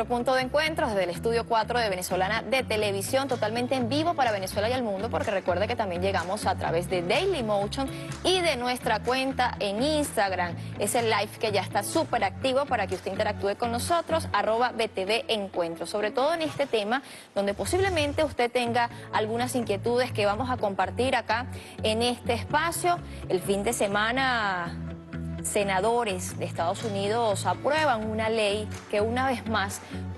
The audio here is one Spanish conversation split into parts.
nuestro punto de encuentro desde el Estudio 4 de Venezolana de Televisión, totalmente en vivo para Venezuela y el mundo, porque recuerde que también llegamos a través de Dailymotion y de nuestra cuenta en Instagram. Es el live que ya está súper activo para que usted interactúe con nosotros, @BTV Encuentro, sobre todo en este tema donde posiblemente usted tenga algunas inquietudes que vamos a compartir acá en este espacio. El fin de semana, senadores de Estados Unidos aprueban una ley que una vez más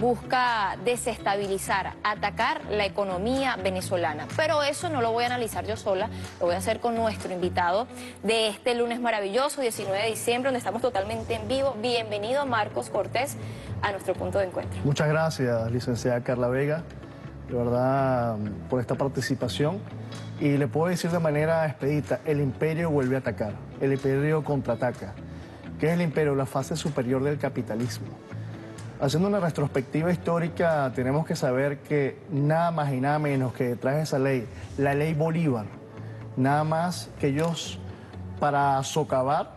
busca desestabilizar, atacar la economía venezolana. Pero eso no lo voy a analizar yo sola, lo voy a hacer con nuestro invitado de este lunes maravilloso, 19 de diciembre, donde estamos totalmente en vivo. Bienvenido, Marcos Cortés, a nuestro punto de encuentro. Muchas gracias, licenciada Carla Vega, de verdad, por esta participación. Y le puedo decir de manera expedita, el imperio vuelve a atacar, el imperio contraataca. ¿Qué es el imperio? La fase superior del capitalismo. Haciendo una retrospectiva histórica, tenemos que saber que nada más y nada menos que detrás de esa ley, la ley Bolívar, nada más que ellos para socavar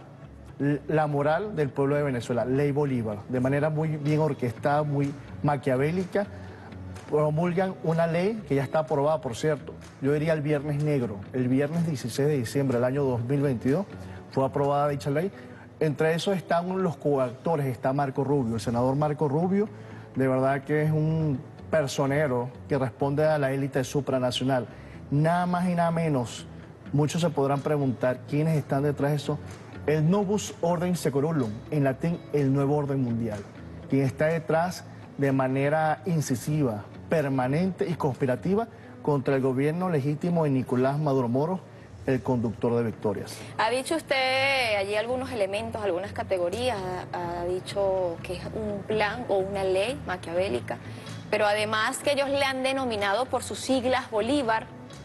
la moral del pueblo de Venezuela, ley Bolívar, de manera muy bien orquestada, muy maquiavélica, promulgan una ley que ya está aprobada, por cierto, yo diría el viernes negro, el viernes 16 de diciembre del año 2022 fue aprobada dicha ley. Entre esos están los coactores, está Marco Rubio, el senador Marco Rubio, de verdad que es un personero que responde a la élite supranacional. Nada más y nada menos, muchos se podrán preguntar quiénes están detrás de eso. El Novus Ordo Seclorum, en latín el nuevo orden mundial, quien está detrás de manera incisiva, permanente y conspirativa contra el gobierno legítimo de Nicolás Maduro Moro, el conductor de victorias. Ha dicho usted allí algunos elementos, algunas categorías, ha dicho que es un plan o una ley maquiavélica, pero además que ellos le han denominado por sus siglas Bolívar,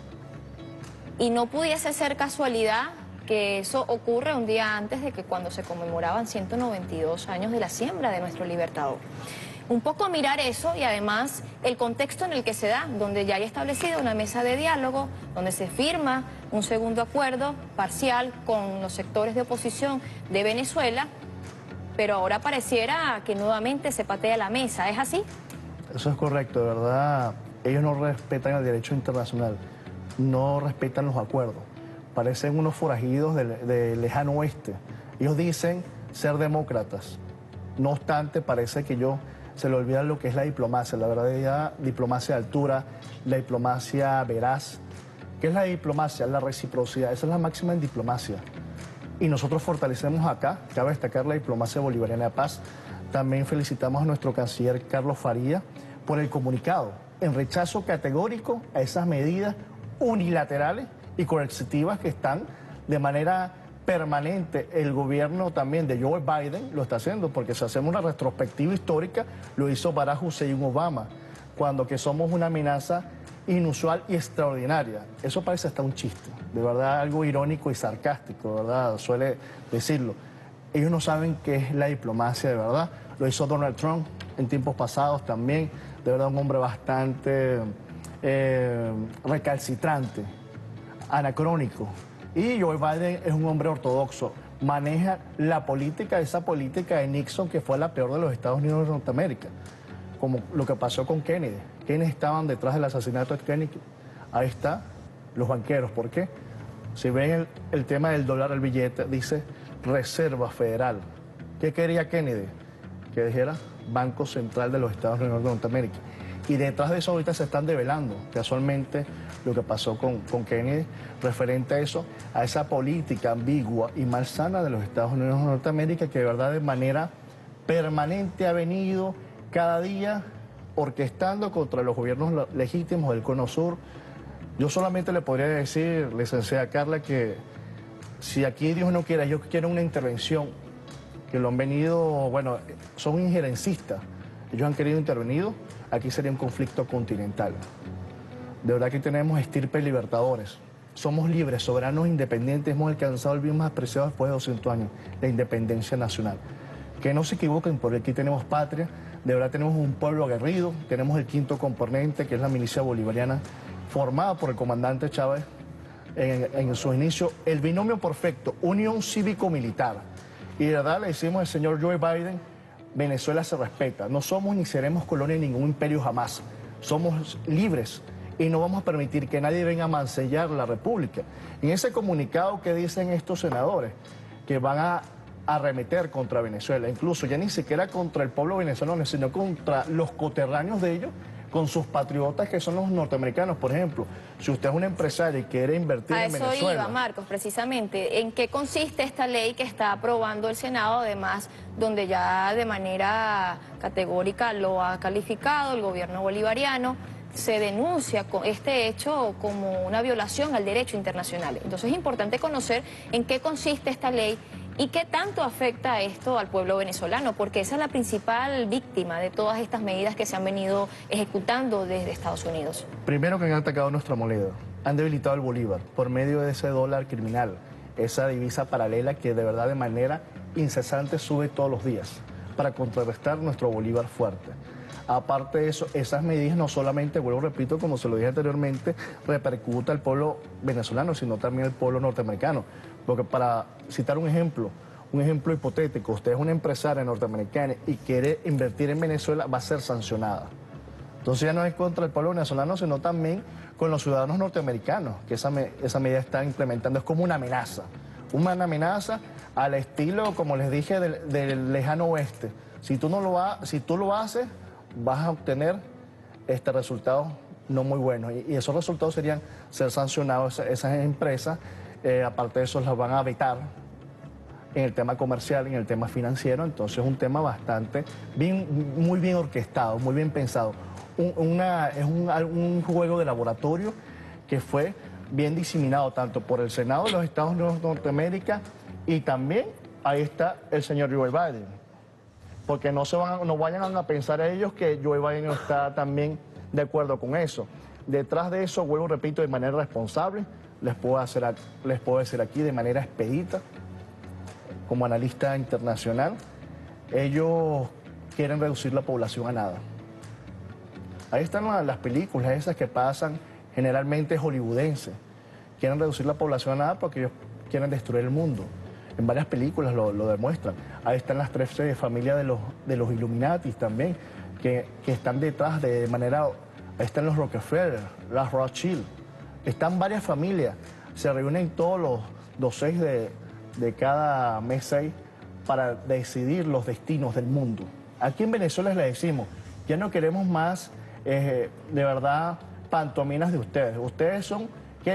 y no pudiese ser casualidad que eso ocurre un día antes de que cuando se conmemoraban 192 años de la siembra de nuestro libertador. Un poco mirar eso y además el contexto en el que se da, donde ya hay establecida una mesa de diálogo, donde se firma un segundo acuerdo parcial con los sectores de oposición de Venezuela, pero ahora pareciera que nuevamente se patea la mesa, ¿es así? Eso es correcto, de verdad, ellos no respetan el derecho internacional, no respetan los acuerdos, parecen unos forajidos del lejano oeste. Ellos dicen ser demócratas, no obstante parece que se le olvida lo que es la diplomacia, la verdadera diplomacia de altura, la diplomacia veraz. ¿Qué es la diplomacia? La reciprocidad, esa es la máxima en diplomacia. Y nosotros fortalecemos acá, cabe destacar la diplomacia bolivariana de paz. También felicitamos a nuestro canciller Carlos Faría por el comunicado, en rechazo categórico a esas medidas unilaterales y coercitivas que están de manera permanente. El gobierno también de Joe Biden lo está haciendo, porque si hacemos una retrospectiva histórica, lo hizo Barack Hussein Obama, cuando que somos una amenaza inusual y extraordinaria. Eso parece hasta un chiste, de verdad algo irónico y sarcástico, ¿verdad? Suele decirlo. Ellos no saben qué es la diplomacia de verdad. Lo hizo Donald Trump en tiempos pasados también, de verdad un hombre bastante recalcitrante, anacrónico. Y Joe Biden es un hombre ortodoxo, maneja la política, esa política de Nixon que fue la peor de los Estados Unidos de Norteamérica, como lo que pasó con Kennedy. ¿Quiénes estaban detrás del asesinato de Kennedy? Ahí está, los banqueros. ¿Por qué? Si ven el tema del dólar, el billete, dice Reserva Federal. ¿Qué quería Kennedy? Que dijera Banco Central de los Estados Unidos de Norteamérica. Y detrás de eso ahorita se están develando casualmente lo que pasó con Kennedy, referente a eso, a esa política ambigua y malsana de los Estados Unidos de Norteamérica, que de verdad de manera permanente ha venido cada día orquestando contra los gobiernos legítimos del Cono Sur. Yo solamente le podría decir, licenciada Carla, que si aquí Dios no quiera, ellos quieren una intervención, que lo han venido, bueno, son injerencistas, ellos han querido intervenir, aquí sería un conflicto continental. De verdad que tenemos estirpes libertadores. Somos libres, soberanos, independientes, hemos alcanzado el bien más preciado después de 200 años, la independencia nacional. Que no se equivoquen, porque aquí tenemos patria, de verdad tenemos un pueblo aguerrido, tenemos el quinto componente, que es la milicia bolivariana, formada por el comandante Chávez en su inicio, el binomio perfecto, unión cívico-militar. Y de verdad le decimos al señor Joe Biden, Venezuela se respeta. No somos ni seremos colonia de ningún imperio jamás. Somos libres y no vamos a permitir que nadie venga a mancillar la República. En ese comunicado que dicen estos senadores, que van a arremeter contra Venezuela, incluso ya ni siquiera contra el pueblo venezolano, sino contra los coterráneos de ellos, con sus patriotas que son los norteamericanos. Por ejemplo, si usted es un empresario y quiere invertir en Venezuela... A eso iba, Marcos, precisamente. ¿En qué consiste esta ley que está aprobando el Senado? Además, donde ya de manera categórica lo ha calificado el gobierno bolivariano, se denuncia este hecho como una violación al derecho internacional. Entonces es importante conocer en qué consiste esta ley y qué tanto afecta esto al pueblo venezolano, porque esa es la principal víctima de todas estas medidas que se han venido ejecutando desde Estados Unidos. Primero, que han atacado nuestra moneda, han debilitado el bolívar por medio de ese dólar criminal, esa divisa paralela que de verdad de manera incesante sube todos los días para contrarrestar nuestro bolívar fuerte. Aparte de eso, esas medidas no solamente, vuelvo repito, como se lo dije anteriormente, repercuta al pueblo venezolano, sino también al pueblo norteamericano. Porque para citar un ejemplo hipotético, usted es una empresaria norteamericana y quiere invertir en Venezuela, va a ser sancionada. Entonces ya no es contra el pueblo venezolano, sino también con los ciudadanos norteamericanos, que esa medida está implementando. Es como una amenaza al estilo, como les dije, del lejano oeste. Si tú lo haces, vas a obtener resultados no muy buenos. Y esos resultados serían ser sancionados esas empresas. Aparte de eso, las van a vetar en el tema comercial, en el tema financiero. Entonces es un tema muy bien orquestado, muy bien pensado. Es un juego de laboratorio que fue bien diseminado tanto por el Senado de los Estados Unidos de Norteamérica y también ahí está el señor Joe Biden. Porque no vayan a pensar ellos que Joe Biden no está también de acuerdo con eso. Detrás de eso, vuelvo, repito, de manera responsable, les puedo decir aquí de manera expedita, como analista internacional, ellos quieren reducir la población a nada. Ahí están las películas esas que pasan, generalmente hollywoodenses. Quieren reducir la población a nada porque ellos quieren destruir el mundo. En varias películas lo demuestran. Ahí están las 13 familias de los Illuminatis también, que están detrás de manera... Ahí están los Rockefeller, las Rothschild. Están varias familias. Se reúnen todos los 6 de cada mes 6 para decidir los destinos del mundo. Aquí en Venezuela les decimos, ya no queremos más, de verdad, pantominas de ustedes. Ustedes son...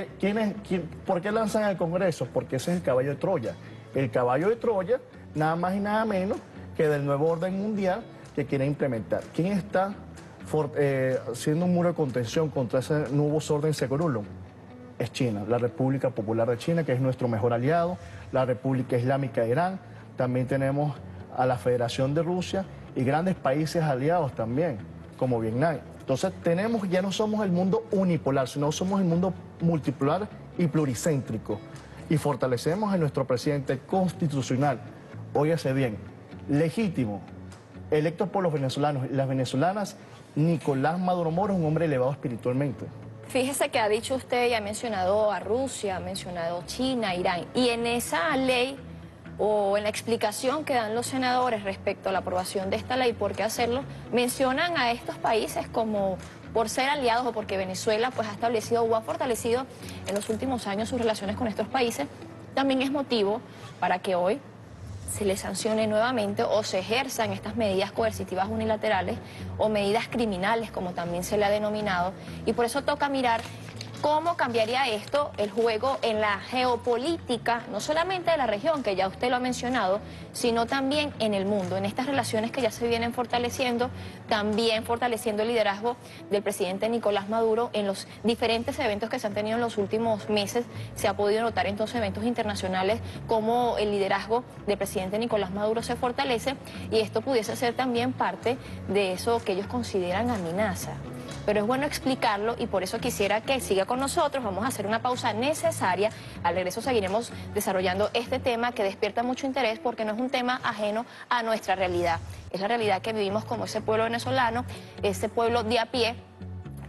¿Por qué lanzan al Congreso? Porque ese es el caballo de Troya. El caballo de Troya, nada más y nada menos que del nuevo orden mundial que quiere implementar. ¿Quién está haciendo un muro de contención contra ese nuevo orden securulum? Es China, la República Popular de China, que es nuestro mejor aliado, la República Islámica de Irán, también tenemos a la Federación de Rusia y grandes países aliados también, como Vietnam. Entonces ya no somos el mundo unipolar, sino somos el mundo multipolar y pluricéntrico. Y fortalecemos a nuestro presidente constitucional, óyase bien, legítimo, electo por los venezolanos y las venezolanas, Nicolás Maduro Moro, es un hombre elevado espiritualmente. Fíjese que ha dicho usted y ha mencionado a Rusia, ha mencionado China, Irán, y en esa ley o en la explicación que dan los senadores respecto a la aprobación de esta ley, por qué hacerlo, mencionan a estos países como por ser aliados o porque Venezuela pues ha establecido o ha fortalecido en los últimos años sus relaciones con estos países. También es motivo para que hoy se les sancione nuevamente o se ejerzan estas medidas coercitivas unilaterales o medidas criminales, como también se le ha denominado, y por eso toca mirar cómo cambiaría esto el juego en la geopolítica, no solamente de la región, que ya usted lo ha mencionado, sino también en el mundo, en estas relaciones que ya se vienen fortaleciendo, también fortaleciendo el liderazgo del presidente Nicolás Maduro en los diferentes eventos que se han tenido en los últimos meses. Se ha podido notar en estos eventos internacionales cómo el liderazgo del presidente Nicolás Maduro se fortalece, y esto pudiese ser también parte de eso que ellos consideran amenaza. Pero es bueno explicarlo y por eso quisiera que siga con nosotros. Vamos a hacer una pausa necesaria. Al regreso seguiremos desarrollando este tema que despierta mucho interés porque no es un tema ajeno a nuestra realidad. Es la realidad que vivimos como ese pueblo venezolano, ese pueblo de a pie,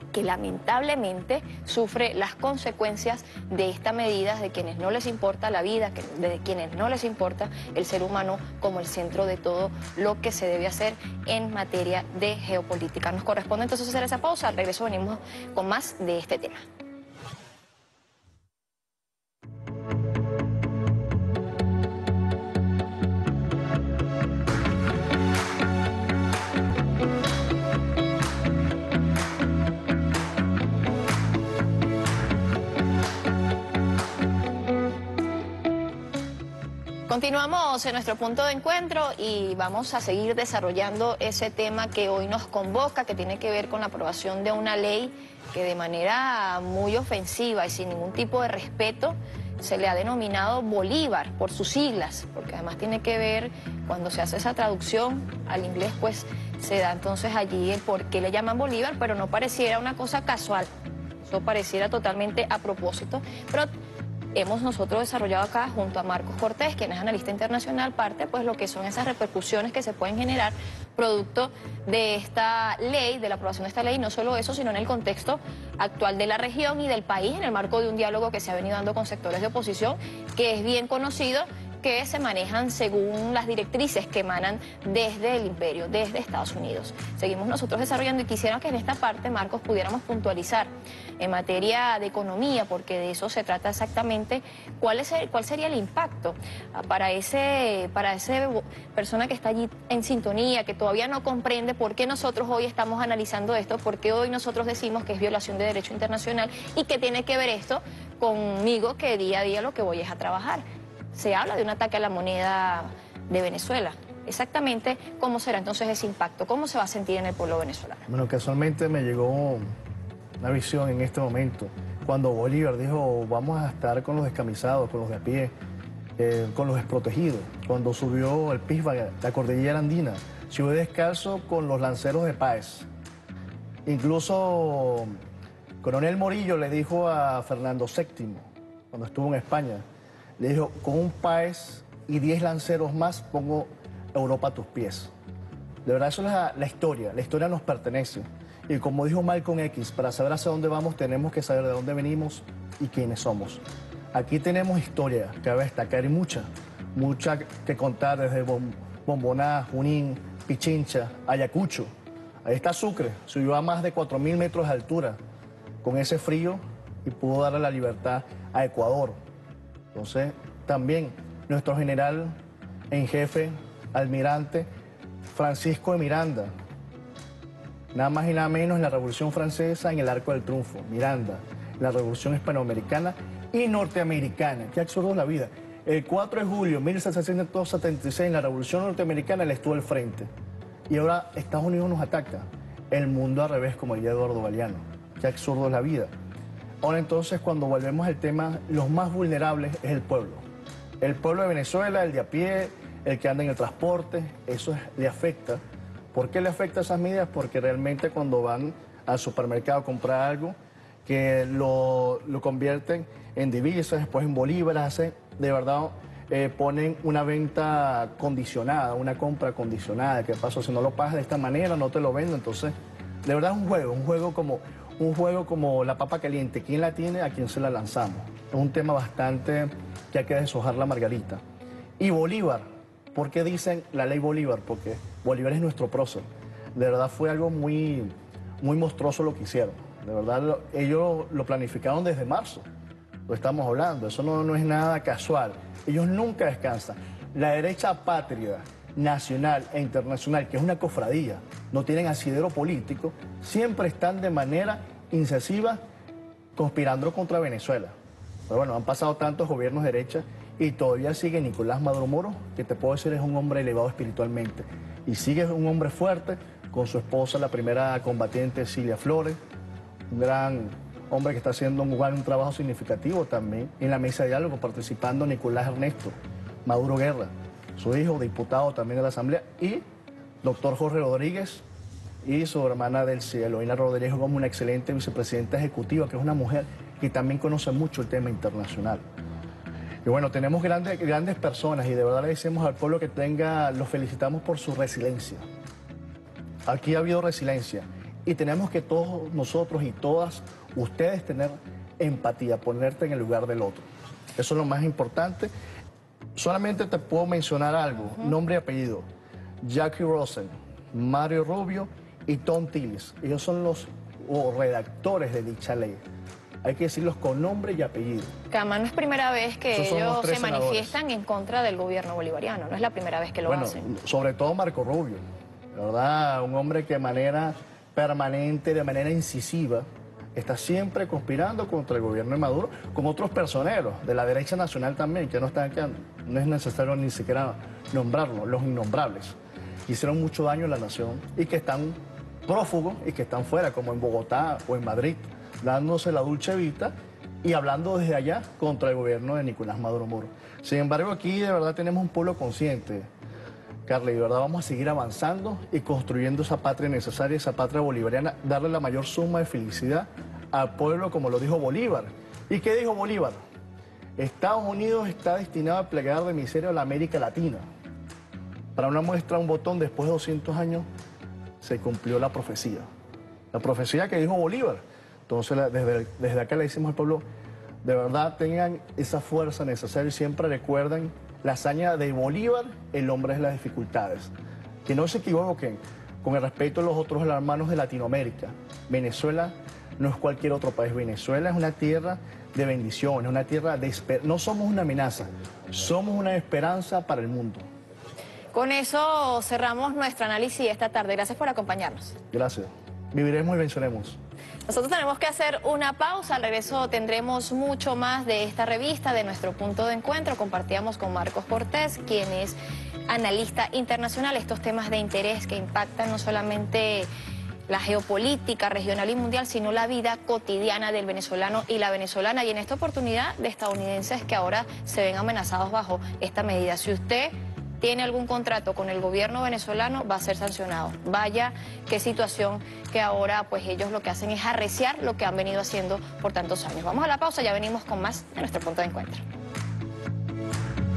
que lamentablemente sufre las consecuencias de esta medida, de quienes no les importa la vida, de quienes no les importa el ser humano como el centro de todo lo que se debe hacer en materia de geopolítica. Nos corresponde entonces hacer esa pausa. Al regreso venimos con más de este tema. Continuamos en nuestro punto de encuentro y vamos a seguir desarrollando ese tema que hoy nos convoca, que tiene que ver con la aprobación de una ley que de manera muy ofensiva y sin ningún tipo de respeto se le ha denominado Bolívar por sus siglas, porque además tiene que ver, cuando se hace esa traducción al inglés, pues se da entonces allí el por qué le llaman Bolívar, pero no pareciera una cosa casual, eso pareciera totalmente a propósito, pero hemos nosotros desarrollado acá junto a Marcos Cortés, quien es analista internacional, parte pues lo que son esas repercusiones que se pueden generar producto de esta ley, de la aprobación de esta ley, no solo eso, sino en el contexto actual de la región y del país, en el marco de un diálogo que se ha venido dando con sectores de oposición, que es bien conocido, que se manejan según las directrices que emanan desde el imperio, desde Estados Unidos. Seguimos nosotros desarrollando y quisiera que en esta parte, Marcos, pudiéramos puntualizar en materia de economía, porque de eso se trata exactamente, cuál sería el impacto para ese persona que está allí en sintonía, que todavía no comprende por qué nosotros hoy estamos analizando esto, por qué hoy nosotros decimos que es violación de derecho internacional y que tiene que ver esto conmigo, que día a día lo que voy es a trabajar. Se habla de un ataque a la moneda de Venezuela. Exactamente, ¿cómo será entonces ese impacto? ¿Cómo se va a sentir en el pueblo venezolano? Bueno, casualmente me llegó una visión en este momento, cuando Bolívar dijo, vamos a estar con los descamisados, con los de a pie, con los desprotegidos. Cuando subió el Pisba, la cordillera andina, subió descalzo con los lanceros de Páez. Incluso Coronel Morillo le dijo a Fernando VII, cuando estuvo en España, le dijo, con un Páez y 10 lanceros más pongo Europa a tus pies. De verdad, eso es la historia nos pertenece. Y como dijo Malcolm X, para saber hacia dónde vamos tenemos que saber de dónde venimos y quiénes somos. Aquí tenemos historia, cabe destacar, y mucha que contar, desde Bomboná, Junín, Pichincha, Ayacucho. Ahí está Sucre, subió a más de 4.000 metros de altura con ese frío y pudo darle la libertad a Ecuador. Entonces, también nuestro general en jefe, almirante Francisco de Miranda, nada más y nada menos en la Revolución Francesa, en el Arco del Triunfo, Miranda, en la Revolución Hispanoamericana y Norteamericana. Qué absurdo es la vida. El 4 de julio de 1776, en la Revolución Norteamericana, él estuvo al frente. Y ahora Estados Unidos nos ataca. El mundo al revés, como diría Eduardo Galeano. Qué absurdo es la vida. Ahora entonces, cuando volvemos al tema, los más vulnerables es el pueblo. El pueblo de Venezuela, el de a pie, el que anda en el transporte, eso le afecta. ¿Por qué le afecta esas medidas? Porque realmente cuando van al supermercado a comprar algo, que lo convierten en divisas, después en bolívares, de verdad ponen una venta condicionada, una compra condicionada. ¿Qué pasó? Si no lo pagas de esta manera, no te lo vendo. Entonces, de verdad es un juego como la papa caliente. ¿Quién la tiene? ¿A quién se la lanzamos? Es un tema bastante que hay que deshojar la margarita. Y Bolívar, ¿por qué dicen la ley Bolívar? Porque Bolívar es nuestro prócer. De verdad fue algo muy monstruoso lo que hicieron. De verdad, ellos lo planificaron desde marzo. Lo estamos hablando, eso no es nada casual. Ellos nunca descansan. La derecha apátrida, nacional e internacional, que es una cofradía, no tienen asidero político, siempre están de manera incisiva conspirando contra Venezuela. Pero bueno, han pasado tantos gobiernos de derecha y todavía sigue Nicolás Maduro Moro, que te puedo decir es un hombre elevado espiritualmente. Y sigue un hombre fuerte con su esposa, la primera combatiente Cilia Flores, un gran hombre que está haciendo un trabajo significativo también en la mesa de diálogo, participando Nicolás Ernesto Maduro Guerra, su hijo, diputado también de la Asamblea, y doctor Jorge Rodríguez y su hermana del cielo, Ina Rodríguez, como una excelente vicepresidenta ejecutiva, que es una mujer que también conoce mucho el tema internacional. Y bueno, tenemos grandes personas y de verdad le decimos al pueblo que los felicitamos por su resiliencia. Aquí ha habido resiliencia Y tenemos que todos nosotros y todas ustedes tener empatía, ponerte en el lugar del otro. Eso es lo más importante. Solamente te puedo mencionar algo, nombre y apellido. Jackie Rosen, Mario Rubio y Tom Tillis. Ellos son los redactores de dicha ley. Hay que decirlos con nombre y apellido. Que además no es primera vez que ellos se senadores. manifiestan en contra del gobierno bolivariano. No es la primera vez que lo hacen. Sobre todo Marco Rubio, ¿verdad? Un hombre que de manera permanente, de manera incisiva, está siempre conspirando contra el gobierno de Maduro, con otros personeros de la derecha nacional también, que no están aquí, no es necesario ni siquiera nombrarlos, los innombrables. Hicieron mucho daño a la nación y que están prófugos y que están fuera, como en Bogotá o en Madrid, dándose la dulce vita y hablando desde allá contra el gobierno de Nicolás Maduro Moro. Sin embargo, aquí de verdad tenemos un pueblo consciente, Carla, y de verdad vamos a seguir avanzando y construyendo esa patria necesaria, esa patria bolivariana, darle la mayor suma de felicidad al pueblo, como lo dijo Bolívar. ¿Y qué dijo Bolívar? Estados Unidos está destinado a plegar de miseria a la América Latina. Para una muestra, un botón, después de 200 años, se cumplió la profecía que dijo Bolívar. Entonces, desde acá le decimos al pueblo, de verdad tengan esa fuerza necesaria y siempre recuerden la hazaña de Bolívar, el hombre de las dificultades. Que no se equivoquen con el respeto a los otros hermanos de Latinoamérica. Venezuela no es cualquier otro país. Venezuela es una tierra de bendiciones, una tierra de esperanza. No somos una amenaza, somos una esperanza para el mundo. Con eso cerramos nuestro análisis esta tarde. Gracias por acompañarnos. Gracias. Viviremos y venceremos. Nosotros tenemos que hacer una pausa. Al regreso tendremos mucho más de esta revista, de nuestro punto de encuentro. Compartíamos con Marcos Cortés, quien es analista internacional, estos temas de interés que impactan no solamente la geopolítica regional y mundial, sino la vida cotidiana del venezolano y la venezolana. Y en esta oportunidad de estadounidenses que ahora se ven amenazados bajo esta medida. Si usted tiene algún contrato con el gobierno venezolano, va a ser sancionado. Vaya qué situación que ahora pues ellos lo que hacen es arreciar lo que han venido haciendo por tantos años. Vamos a la pausa, ya venimos con más de nuestro punto de encuentro.